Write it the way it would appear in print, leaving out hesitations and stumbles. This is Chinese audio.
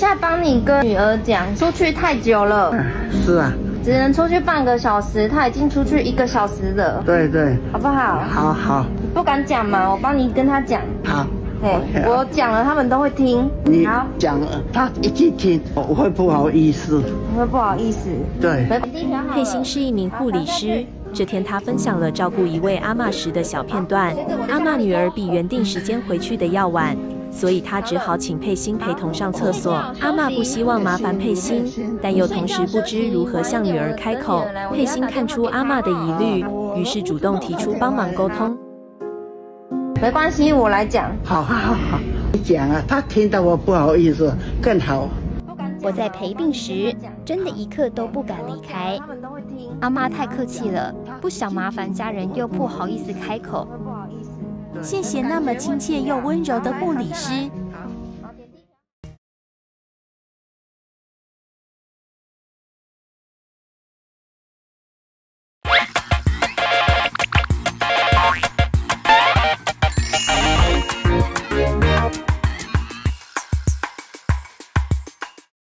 在帮你跟女儿讲，出去太久了。 是啊。 只能出去半个小时，他已经出去1个小时了。 对对， 好不好？ 好好。 你不敢讲嘛？我帮你跟他讲。 好。 对，我讲了，他们都会听。 你讲了，他一定听，我会不好意思。 我会不好意思。 对。 佩欣是一名护理师。这天，他分享了照顾一位阿嬷时的小片段。阿嬷女儿比原定时间回去的要晚。所以他只好请佩欣陪同上厕所。阿嬷不希望麻烦佩欣，但又同时不知如何向女儿开口。佩欣看出阿嬷的疑虑，于是主动提出帮忙沟通。 没关系，我来讲。 好，你讲啊，他听到我不好意思，更好。 我在陪病时，真的一刻都不敢离开。阿嬷太客气了，不想麻烦家人，又不好意思开口。 谢谢那么亲切又温柔的护理师，